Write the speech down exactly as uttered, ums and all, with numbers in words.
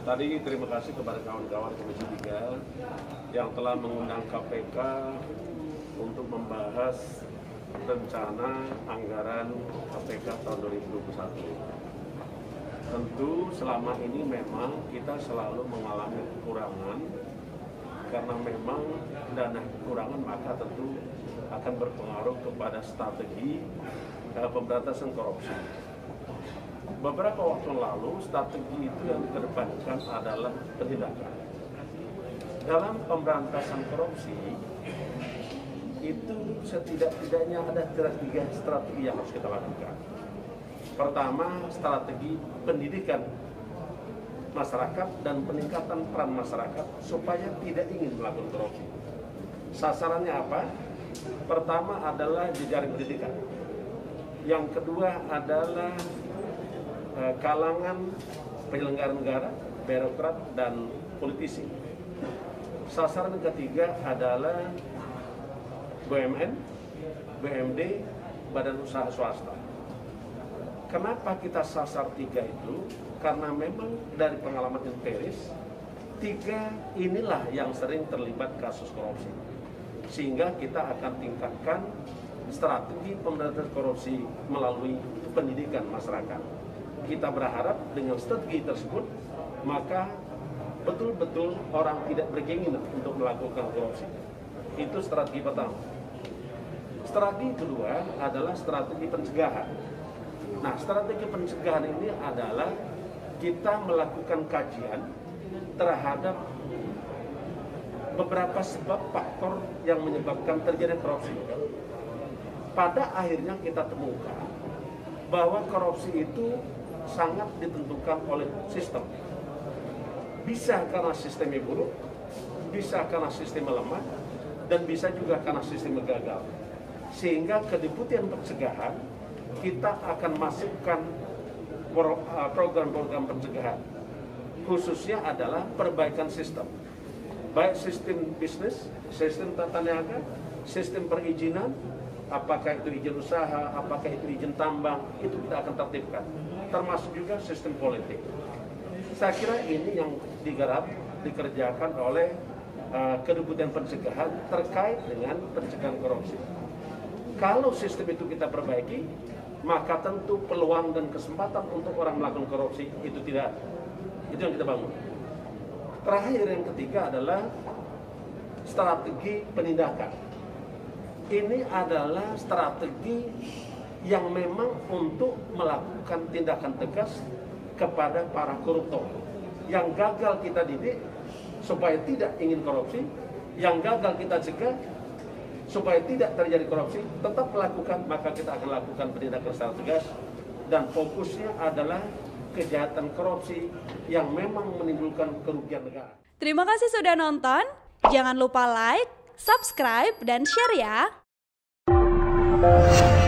Tadi terima kasih kepada kawan-kawan Komisi tiga yang telah mengundang K P K untuk membahas rencana anggaran K P K tahun dua ribu dua puluh satu. Tentu selama ini memang kita selalu mengalami kekurangan, karena memang dana kekurangan maka tentu akan berpengaruh kepada strategi uh, pemberantasan korupsi. Beberapa waktu lalu strategi itu yang dikedepankan adalah penindakan. Dalam pemberantasan korupsi itu setidak-tidaknya ada tiga strategi yang harus kita lakukan. Pertama, strategi pendidikan masyarakat dan peningkatan peran masyarakat supaya tidak ingin melakukan korupsi. Sasarannya apa? Pertama adalah jejaring pendidikan. Yang kedua adalah eh, kalangan penyelenggara negara, birokrat, dan politisi. Sasaran ketiga adalah B U M N, B U M D, badan usaha swasta. Kenapa kita sasar tiga itu? Karena memang dari pengalaman empiris, tiga inilah yang sering terlibat kasus korupsi. Sehingga kita akan tingkatkan strategi pemberantasan korupsi melalui pendidikan masyarakat. Kita berharap dengan strategi tersebut, maka betul-betul orang tidak berkeinginan untuk melakukan korupsi. Itu strategi pertama. Strategi kedua adalah strategi pencegahan. Nah, strategi pencegahan ini adalah kita melakukan kajian terhadap beberapa sebab faktor yang menyebabkan terjadi korupsi. Pada akhirnya kita temukan bahwa korupsi itu sangat ditentukan oleh sistem. Bisa karena sistemnya buruk, bisa karena sistemnya lemah, dan bisa juga karena sistemnya gagal. Sehingga kedeputian pencegahan kita akan masukkan program-program pencegahan. Khususnya adalah perbaikan sistem. Baik sistem bisnis, sistem tata niaga, sistem perizinan, apakah itu izin usaha, apakah itu izin tambang, itu kita akan tertibkan. Termasuk juga sistem politik. Saya kira ini yang digarap, dikerjakan oleh uh, kedeputian pencegahan terkait dengan pencegahan korupsi. Kalau sistem itu kita perbaiki, maka tentu peluang dan kesempatan untuk orang melakukan korupsi itu tidak. Itu yang kita bangun. Terakhir yang ketiga adalah strategi penindakan. Ini adalah strategi yang memang untuk melakukan tindakan tegas kepada para koruptor. Yang gagal kita didik supaya tidak ingin korupsi, yang gagal kita cegah supaya tidak terjadi korupsi, tetap melakukan, maka kita akan lakukan penindakan secara tegas. Dan fokusnya adalah kejahatan korupsi yang memang menimbulkan kerugian negara. Terima kasih sudah nonton. Jangan lupa like, subscribe, dan share ya.